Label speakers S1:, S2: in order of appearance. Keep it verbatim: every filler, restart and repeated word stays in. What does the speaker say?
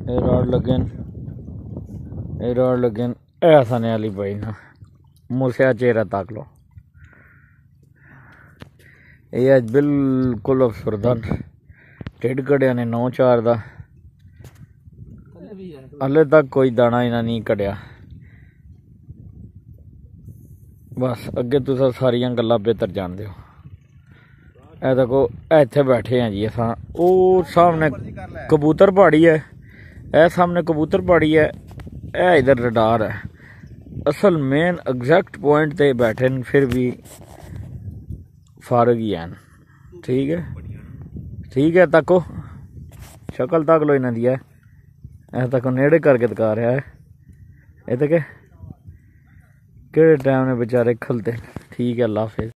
S1: ये रॉड लगन ये रॉड लगन ऐसा नहीं आली भाई ना मूसिया चेहरा ताक लो। ये अज बिल्कुल अफसरदा ढिड कढ़िया ने नौ चार दा हले तक कोई दाना इन्हें नहीं कढ़िया। बस अगे तुस सारिया गल्लां बेहतर जानते हो। ए देखो इत्थे बैठे हैं जी अस वो सामने कबूतर पहाड़ी है, ए सामने कबूतर पहाड़ी है, ए इधर रडार है। असल मेन एग्जैक्ट पॉइंट ते बैठे न, फिर भी फारग ही हैं। ठीक है ठीक है तको शक्ल तक लो इन्हों दी है, ऐ तको नेड़े करके दिखा रहा है। ये तो के टाइम ने बेचारे खलते। ठीक है अल्लाह हाफिज।